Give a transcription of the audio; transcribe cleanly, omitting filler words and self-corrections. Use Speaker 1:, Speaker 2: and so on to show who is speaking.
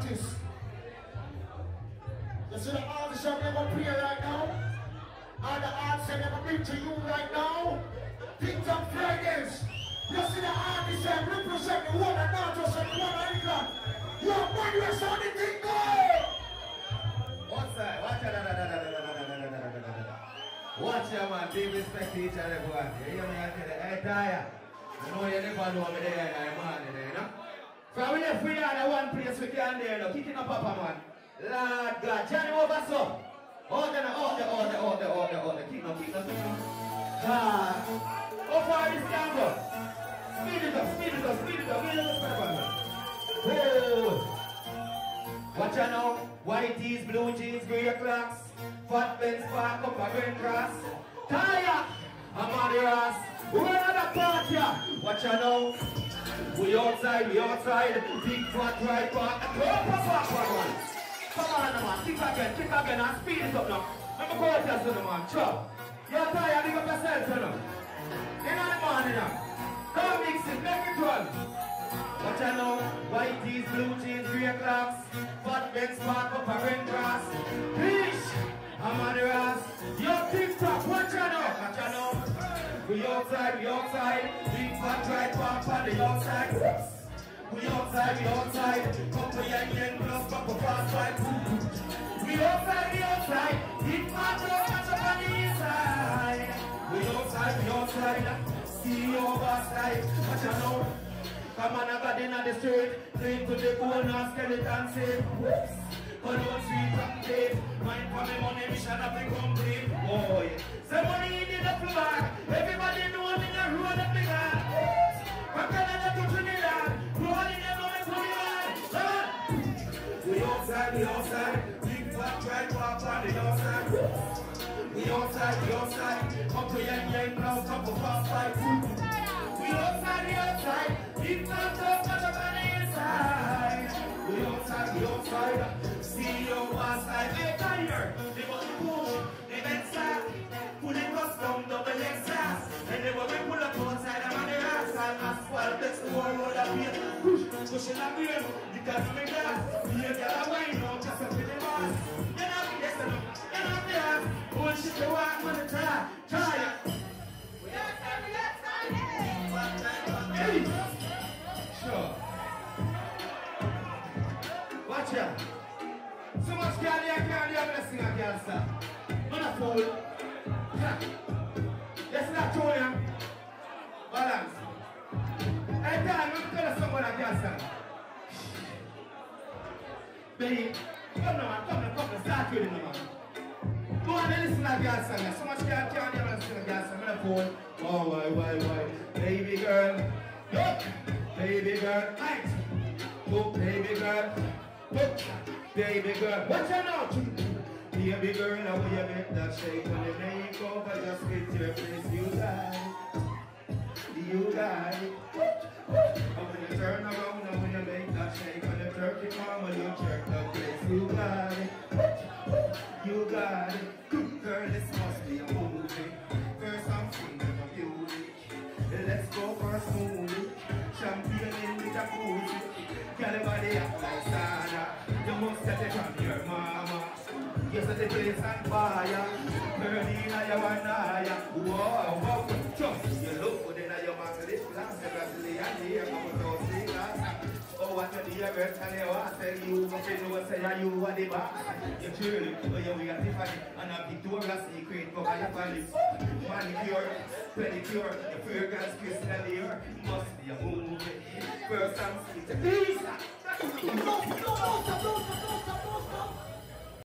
Speaker 1: artists. You see the artists I'm never play right now? All the artists I never bring to you right now? TikTok Fridays. You see the artists I represent the one and not just the one of England. Your body is on the thing go!
Speaker 2: What's that? Watch your man, be respect to each and everyone. You hear me? I tell you, hey, Taya. I know you never know me there, man, you know? So we left free on one place we can there, no? Kicking up Papa, man. Lord God, Johnny over so. Order. Keep no. How far this can go? Speed it up. Oh. Watch out now. White tees, blue jeans, grey clocks. Fat Benz park up a green grass. Tire! I'm on the ass. We're at the party. Watch out now. We outside. Big fat right park. Come on, man. Kick again and speed it up now. Let me go out here, man. Chop. You're tired, big up yourself, you know. In the morning now. Come mix it, make it run. Watch out now. White tees, blue jeans, grey clocks. Fat Benz park up a green grass. Fish! I'm on the ass. Yo, TikTok, watch out now. We outside. Big fat right park on the outside. We outside. Come to Yang plus pop a fast fight. We outside. Big fat right up on the inside. We outside. See you outside. Watch out now. Come on, I got in the street. Clean to the bone and skeleton safe. Whoops. But don't sweet and tape. Mind for me money, mission have to complete. Boy, some money in the floor. Everybody know I'm in the road of the God. From Canada to Trinidad. Rolling them on to the land. We outside. Big fat right walk on the outside. We outside. Come to Yang now, come to fast fight. We outside. Big fat up on the inside. We outside. See you outside. Hey, tire. They want to push. They bend slack. Pull it custom, double exhaust. And they want to pull up outside. I'm on the outside. Asphalt, that's the whole road up here. Pushing up here. You can't do me glass. You gotta wind up just up in the mass. You're not the yes, you're not the ass. Bullshit, you walk on the track. Tire. We outside. Hey. Sure. Watch out. So much candy, I'm gonna sing a girl, sir. I'm not fool. Yes, not Tony. Balance. Hey, Dan, let me tell you something a girl, sir. Baby, come now, start with it, man. Go on and listen to a girl song. So much candy, I'm gonna sing a girl song. I'm not fool. Oh, why? Baby girl. Look. Baby girl. Right. Look, baby girl. Look. Baby girl, watch out now. Baby girl, how will you make that shake when you make over just with your face? You lie. And when you turn around and when you make that shake, when you jerk it on, when you jerk that place, you got it. Girl, this must be a movie. First I'm thinking of beauty. Let's go for a smoothie. Champagne in the jacuzzi. Girl, your body act like sauna. You must get it from your mama. You set the place on fire. Girl, in your wanaya. Whoa, just you look good in your Margaret glass. The Brazilian here, come with those glass. Oh, what you do, girl, tell you what I tell you. But you know, say you are the boss. You truly, oh, you are Tiffany. And a Victoria's Secret cover your family. Manicure, pedicure, your fair girl's crystal here. Must be a movie. First I'm sweet. Please! Stop!